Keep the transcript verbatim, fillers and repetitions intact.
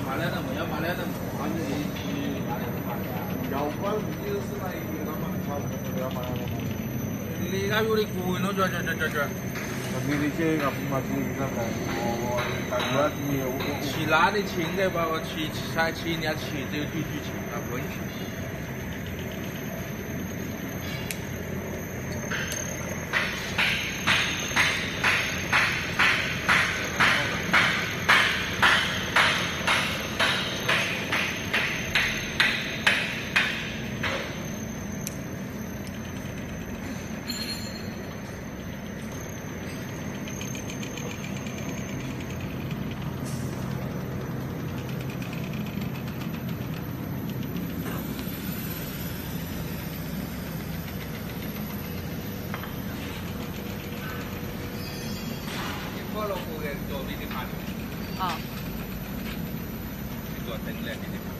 买了那么要买了那么，反正你你买了就买呀。要不然你就是那一个嘛，差不多要买了嘛。你那有的贵了，这这这这这。你的这个不嘛，这个那个，我但我你我骑拉的轻的吧，我骑踩骑人家骑这个举举轻啊，不会骑。ก็ลงกูเรียนตัววิธีพันธ์อ๋อตัวเต็งเลย